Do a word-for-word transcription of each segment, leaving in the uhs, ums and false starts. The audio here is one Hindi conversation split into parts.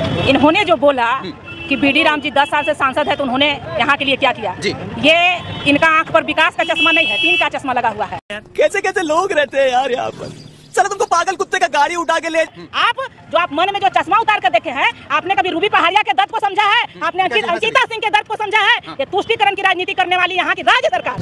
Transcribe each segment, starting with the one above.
इन्होंने जो बोला कि बीडी राम जी दस साल से सांसद है तो उन्होंने यहाँ के लिए क्या किया जी? ये इनका आंख पर विकास का चश्मा नहीं है, तीन का चश्मा लगा हुआ है। कैसे कैसे लोग रहते हैं यार यहाँ पर। चलो तुमको पागल कुत्ते का गाड़ी उठा के ले। आप जो आप मन में जो चश्मा उतार कर देखे हैं, आपने कभी रूबी पहाड़िया के दर्द को समझा है? आपने अंकिता सिंह के दर्द को समझा है? ये तुष्टीकरण की राजनीति करने वाली यहाँ की राज्य सरकार।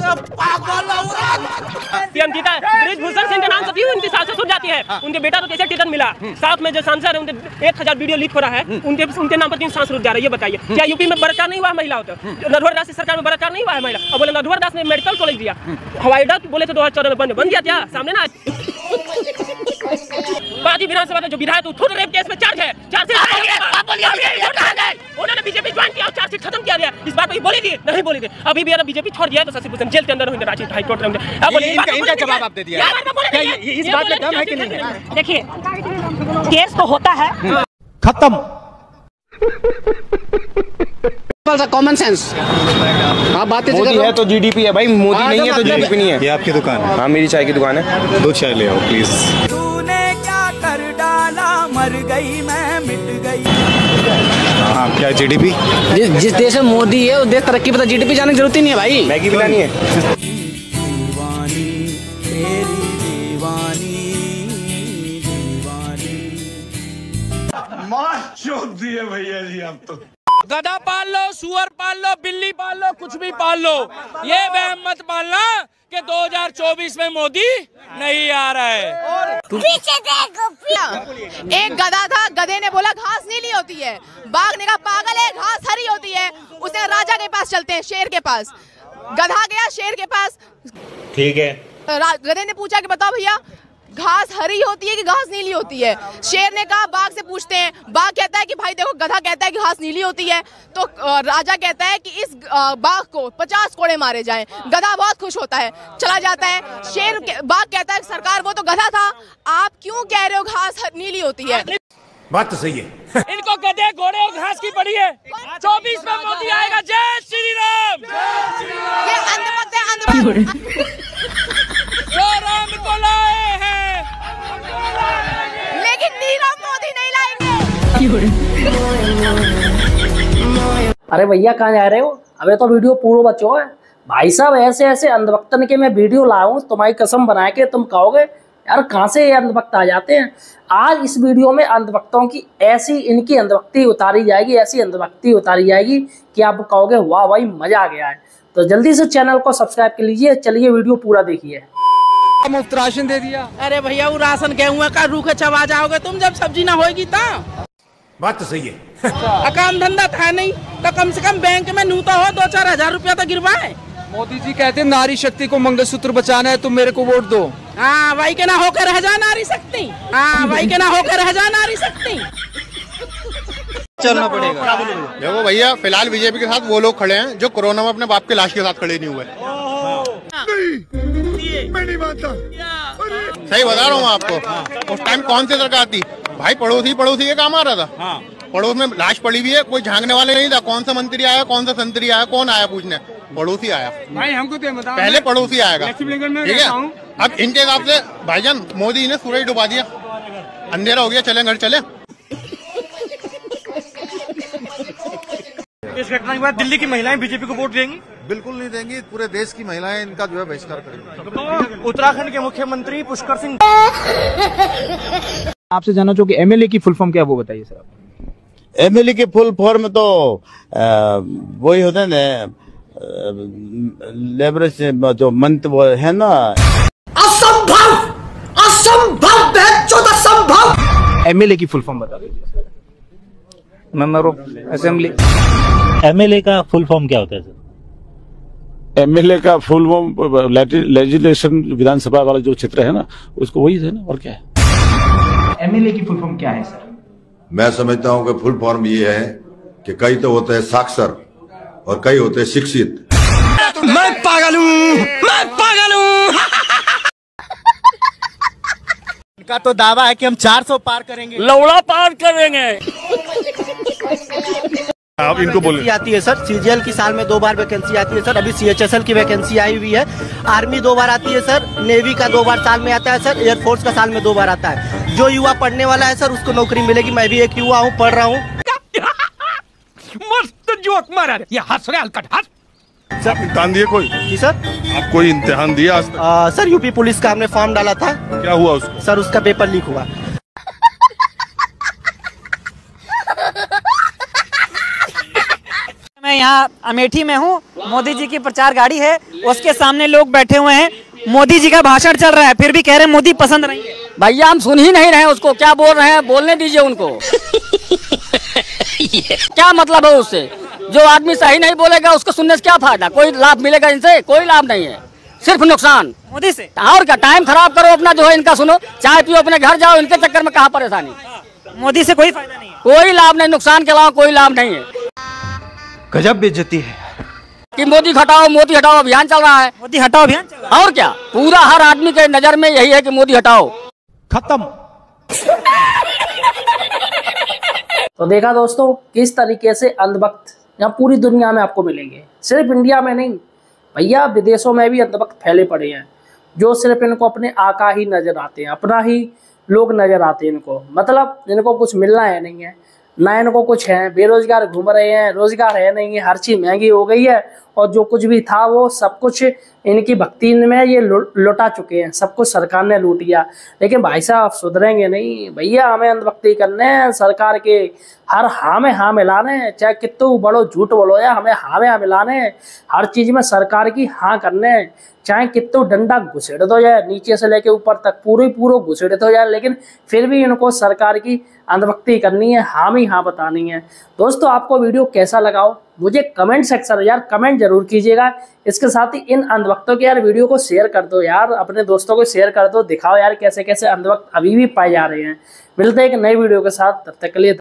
ब्रिजभूषण सिंह के नाम से उनकी सांसद सुन जाती है। उनके बेटा को कैसे टिकट मिला? साथ में जो सांसद है उनके एक हजार वीडियो लीक हो रहा है, उनके उनके नाम पर तीन सांसद रुक जा रहा है। ये बताइए क्या यूपी में बलात्कार नहीं हुआ है महिला होता? नरवर दास की सरकार में बलात्कार नहीं हुआ है महिला? अब बोले नरवर दास ने मेडिकल कॉलेज दिया, हवाई अड्डा बोले तो दो हजार चौदह में बन बन गया था सामने ना। बाकी विधानसभा में जो विधायक खुद रेप केस में चार्ज है, चार्ज उन्होंने बीजेपी ज्वाइन किया और चार्ज शीट खत्म किया गया। इस बात को बोली थी नहीं बोली थी? अभी भी अगर बीजेपी छोड़ दिया तो शशि भूषण जेल के अंदर होंगे, रांची हाई कोर्ट में। अब बोलिए इनका जवाब आप दे दिया, इस बात में दम है कि नहीं? देखिए केस तो होता है खत्म। कॉमन सेंस आप बातें मोदी है तो जीडीपी है भाई, मोदी नहीं है तो जीडीपी नहीं है। ये आपकी दुकान है? हाँ मेरी चाय की दुकान है। दो चाय ले आओ प्लीज। तूने क्या कर डाला, मर गई मैं मिट गई। हाँ क्या जीडीपी? जिस जिस देश में मोदी है उस देश तरक्की पता जीडीपी जाने की जरूरत ही नहीं है भाई। मैगी बनानी है। दीवानी तेरी दीवानी दीवानी। मां चोद दिए भैया जी आप तो। गधा पाल लो, सुअर पाल लो, बिल्ली पाल लो, कुछ भी पाल लो, ये वहम मत पालना कि दो हज़ार चौबीस में मोदी नहीं आ रहा है। पीछे देखो। एक गधा था, गधे ने बोला घास नीली होती है, बाघ ने कहा पागल है घास हरी होती है। उसे राजा के पास चलते हैं, शेर के पास। गधा गया शेर के पास, ठीक है। गधे ने पूछा कि बताओ भैया घास हरी होती है कि घास नीली होती है? शेर ने कहा बाघ से पूछते हैं। बाघ कहता है कि भाई देखो गधा कहता है कि घास नीली होती है, तो राजा कहता है कि इस बाघ को पचास कोड़े मारे जाएं। गधा बहुत खुश होता है, चला जाता है। शेर बाघ कहता है सरकार वो तो गधा था, आप क्यों कह रहे हो घास नीली होती है? बात तो सही है। इनको गधे घोड़े और घास की पड़ी है। चौबीस में मोदी आएगा। जय श्री राम। ये अंधभक्त है, अंधभक्त। जो राम को लाए हैं लेकिन नीरव मोदी नहीं लाएंगे। अरे भैया कहाँ जा रहे हो? अबे तो वीडियो पूरा बचो है भाई साहब। ऐसे ऐसे अंधभक्तन के मैं वीडियो लाऊं, तुम्हारी कसम बना के तुम कहोगे यार कहाँ से ये अंधभक्त आ जाते हैं। आज इस वीडियो में अंधभक्तों की ऐसी इनकी अंधभक्ति उतारी जाएगी, ऐसी अंधभक्ति उतारी जाएगी कि आप कहोगे वाह भाई मजा आ गया है। तो जल्दी से चैनल को सब्सक्राइब कर लीजिए। चलिए वीडियो पूरा देखिए। मुफ्त राशन दे दिया। अरे भैया वो राशन गेहूं का रूखे चबा जाओगे तुम जब सब्जी ना होगी तो। बात तो सही है। काम धंधा था नहीं तो कम से कम बैंक में नूता हो, दो चार हजार रुपया तो गिरवाए। मोदी जी कहते हैं नारी शक्ति को मंगलसूत्र बचाना है, तुम मेरे को वोट दो। हाँ भाई के ना होकर रह जा नारी शक्ति। हाँ भाई के ना होकर रह जा नारी शक्ति। चलना पड़ेगा। देखो भैया फिलहाल बीजेपी के साथ वो लोग खड़े हैं जो कोरोना में अपने बाप की लाश के साथ खड़े नहीं हुए। मैं नहीं मानता। सही बता रहा हूँ आपको। उस टाइम कौन सी सरकार थी भाई? पड़ोसी पड़ोसी के काम आ रहा था। पड़ोस में लाश पड़ी हुई है, कोई झांकने वाले नहीं था। कौन सा मंत्री आया, कौन सा संतरी आया, कौन आया पूछने? पड़ोसी आया भाई। हमको तो बता, पहले पड़ोसी आएगा, ठीक है। अब इनके हिसाब से भाईजान मोदी ने सूरज डुबा दिया, अंधेरा हो गया, चले घर चले। इस घटना के बाद दिल्ली की महिलाएं बीजेपी को वोट देंगी? बिल्कुल नहीं देंगी। पूरे देश की महिलाएं इनका जो है बहिष्कार करेंगी। उत्तराखंड के मुख्यमंत्री पुष्कर सिंह। आपसे जानना चाहूँ कि एमएलए की फुल फॉर्म क्या वो बताइए सर। एमएलए की फुल फॉर्म तो वही होता है ना, लेबरेज जो मंत्र वो है ना। असंभव, असंभव, असंभव। एमएलए की फुल फॉर्म बता दीजिए। Member of assembly. एमएलए का फुल फॉर्म क्या होता है सर? एमएलए का फुल फॉर्म लेजिस्लेशन, विधानसभा वाला जो क्षेत्र है ना उसको वही है ना, और क्या है। एमएलए की फुल फॉर्म क्या है सर? मैं समझता हूं कि फुल फॉर्म ये है कि कई तो होते हैं साक्षर और कई होते हैं शिक्षित। मैं पागल हूँ, मैं पागल हूँ। इनका तो दावा है कि हम चार सौ पार करेंगे, लौड़ा पार करेंगे। आप इनको बोले आती है सर। सीजीएल की साल में दो बार वैकेंसी आती है सर। अभी सीएचएसएल की वैकेंसी आई हुई है। आर्मी दो बार आती है सर। नेवी का दो बार साल में आता है सर। एयरफोर्स का साल में दो बार आता है। जो युवा पढ़ने वाला है सर उसको नौकरी मिलेगी। मैं भी एक युवा हूँ, पढ़ रहा हूँ। जोक मारा रे, ये हंस रहे हलकट हंस। सर इम्तिहान दिए कोई जी सर आप कोई इम्तिहान दिया आज तक? आ, सर यूपी पुलिस का हमने फॉर्म डाला था। क्या हुआ उसको? सर उसका पेपर लीक हुआ। मैं यहाँ अमेठी में हूँ, मोदी जी की प्रचार गाड़ी है, उसके सामने लोग बैठे हुए हैं, मोदी जी का भाषण चल रहा है, फिर भी कह रहे हैं मोदी पसंद नहीं है। भैया हम सुन ही नहीं रहे उसको, क्या बोल रहे हैं बोलने दीजिए उनको। क्या मतलब है उससे? जो आदमी सही नहीं बोलेगा उसको सुनने से क्या फायदा? कोई लाभ मिलेगा इनसे? कोई लाभ नहीं है, सिर्फ नुकसान मोदी से। और क्या, टाइम खराब करो अपना, जो है इनका सुनो, चाय पियो, अपने घर जाओ, इनके चक्कर में कहाँ परेशानी। मोदी से कोई फायदा नहीं है, कोई लाभ नहीं, नुकसान के अलावा कोई लाभ नहीं है। गजब बेइज्जती है कि मोदी हटाओ मोदी हटाओ अभियान चल रहा है। मोदी हटाओ अभियान चल रहा है। और क्या, पूरा हर आदमी के नजर में यही है कि मोदी हटाओ। खत्म। तो देखा दोस्तों किस तरीके से अंधभक्त यहाँ पूरी दुनिया में आपको मिलेंगे, सिर्फ इंडिया में नहीं भैया, विदेशों में भी अंधभक्त फैले पड़े हैं, जो सिर्फ इनको अपने आका ही नजर आते हैं, अपना ही लोग नजर आते हैं इनको। मतलब इनको कुछ मिलना है नहीं है, ना इनको कुछ है, बेरोजगार घूम रहे हैं, रोजगार है नहीं है, हर चीज महंगी हो गई है, और जो कुछ भी था वो सब कुछ इनकी भक्ति में ये लुटा चुके हैं, सब कुछ सरकार ने लूट लिया। लेकिन भाई साहब सुधरेंगे नहीं भैया, हमें अंधभक्ति करने हैं, सरकार के हर हाँ में हाँ मिलाने, चाहे कितने बड़ो झूठ बोलो या हमें हाँ में हाँ मिलाने, हर चीज में सरकार की हाँ करने, चाहे कितने डंडा घुसेड़ दो जाए, नीचे से लेके ऊपर तक पूरे पूरे घुसेड़ दो जाए, लेकिन फिर भी इनको सरकार की अंधभक्ति करनी है, हाँ में हाँ बतानी है। दोस्तों आपको वीडियो कैसा लगाओ मुझे कमेंट सेक्शन यार कमेंट जरूर कीजिएगा। इसके साथ ही इन अंधभक्तों के यार वीडियो को शेयर कर दो यार, अपने दोस्तों को शेयर कर दो, दिखाओ यार कैसे कैसे अंधभक्त अभी भी पाए जा रहे हैं। मिलते हैं एक नई वीडियो के साथ, तब तक के लिए